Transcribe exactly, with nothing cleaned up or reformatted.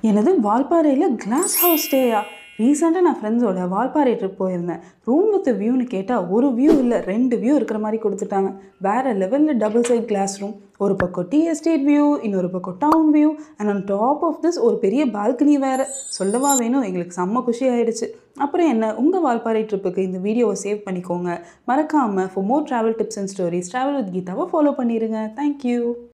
எனது வால்பாறையில் glass house ஸ்டேயா? ரீசெண்டாக நான் ஃப்ரெண்ட்ஸோட வால்பாறை ட்ரிப் போயிருந்தேன். ரூம் வித் வியூன்னு கேட்டால் ஒரு வியூ இல்லை ரெண்டு வியூ இருக்கிற மாதிரி கொடுத்துட்டாங்க. வேறு லெவலில் டபுள் சைட் கிளாஸ் ரூம். ஒரு பக்கம் டீ எஸ்டேட் வியூ, இன்னொரு பக்கம் town view, and on top of this ஒரு பெரிய பால்கனி வேறு. சொல்லவா வேணும், எங்களுக்கு செம்ம குஷி ஆகிடுச்சு. அப்புறம் என்ன, உங்கள் வால்பாறை ட்ரிப்புக்கு இந்த வீடியோவை சேவ் பண்ணிக்கோங்க. மறக்காமல் for more travel tips and stories travel with கீதாவை ஃபாலோ பண்ணிடுங்க. தேங்க்யூ.